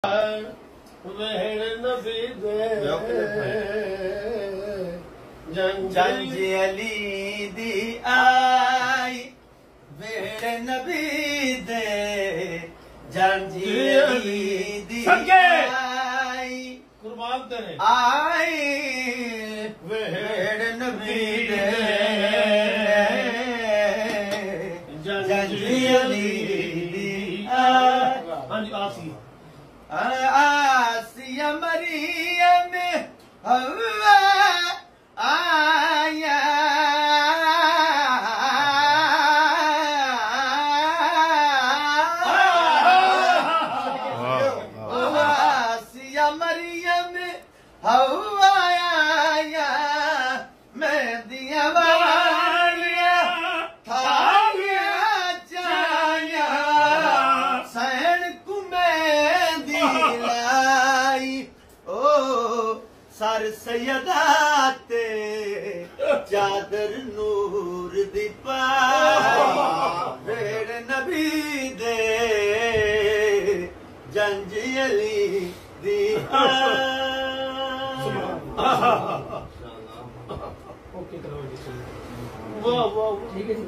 जंज अली दी आई वेड़ नबी दे जंज अली दी आई कुर्बान तेरे आई वेड़ नबी दे जंज अली दी आई। हाँ जी आसी आसिया मरियम हवा आया आसिया मरियम हवा आया मैं दिया वालिया थालिया जाया सैन कुमें दिलाई ओ सर सैयदाते चादर नूर दी पाई वेड़ नबी दे जंज अली दी ओके करो वाह वाह ठीक है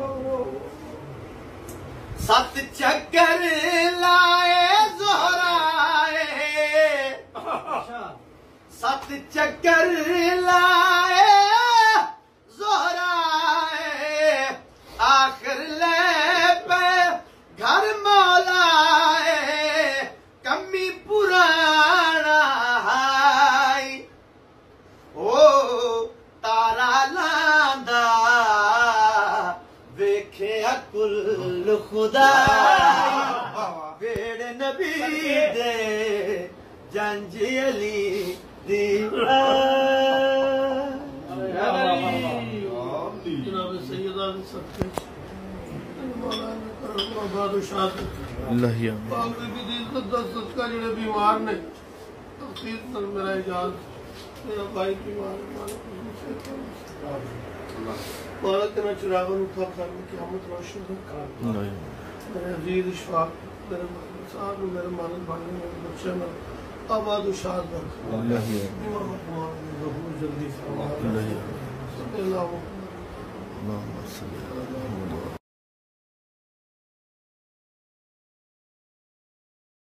सत चक्कर लाए जोहराए सत चक्कर लाए जोहराए आखिर ले पे घर मौलाए कमी पुराना हाई ओ तारा लांदा वेखे कुल खुदा वेड़ नबी दे जंज अली दी जनाब सैयदा सबके बादशाह सदका जेड़े बीमार ने तफसील सर मेरा इजाज मेरा भाई बीमार मालक ना चिरागन उठा कर क़यामत रोशन मेरे अजीज इशफाक मेरे साहब मेरे मालिक भाई मेरे बच्चे में आबाद शाद जल्दी